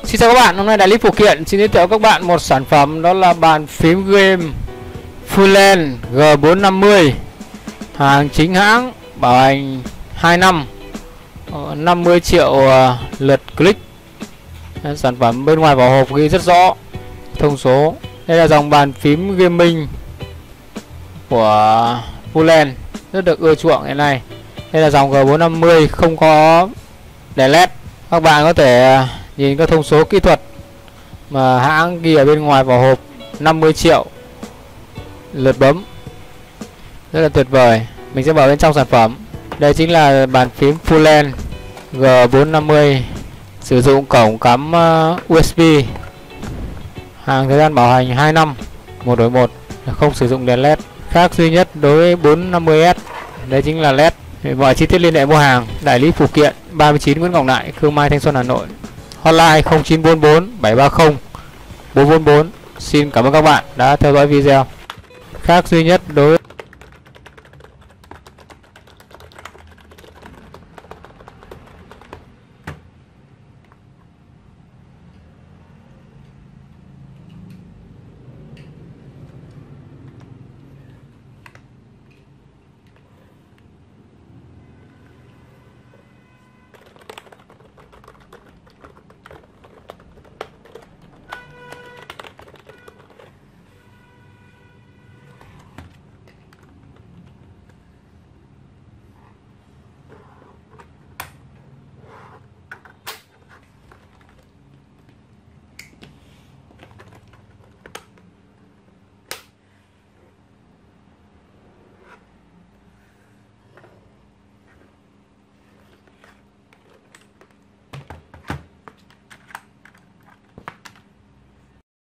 Xin chào các bạn, hôm nay Đại lý phụ kiện xin giới thiệu các bạn một sản phẩm, đó là bàn phím game Fullland G450, hàng chính hãng, bảo hành 2 năm, 50 triệu lượt click. Sản phẩm bên ngoài vỏ hộp ghi rất rõ thông số. Đây là dòng bàn phím gaming của Fullland, rất được ưa chuộng hiện nay. Đây là dòng G450 không có đèn led. Các bạn có thể nhìn các thông số kỹ thuật mà hãng ghi ở bên ngoài vỏ hộp, 50 triệu lượt bấm, rất là tuyệt vời. Mình sẽ vào bên trong sản phẩm. Đây chính là bàn phím Fullland G450, sử dụng cổng cắm USB, hàng thời gian bảo hành 2 năm, 1 đổi 1, không sử dụng đèn led. Khác duy nhất đối với 450S đấy chính là led. Mọi chi tiết liên hệ mua hàng Đại lý phụ kiện 39 Nguyễn Ngọc Nại, Khương Mai, Thanh Xuân, Hà Nội. Hotline 0944 730 444. Xin cảm ơn các bạn đã theo dõi video. Khác duy nhất đối